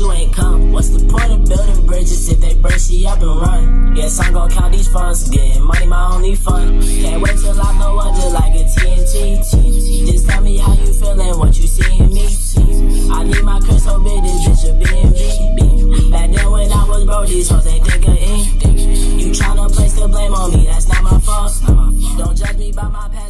you ain't come. What's the point of building bridges if they break, she up and run? Guess I'm gon' count these funds, getting money my only fun. Can't wait till I blow up just like a TNT. Just tell me how you feeling, what you see in me. I need my crib so big, this bitch a B&B. Back then when I was broke, these hoes ain't think of ink. You tryna place the blame on me, that's not my fault. Don't judge me by my past.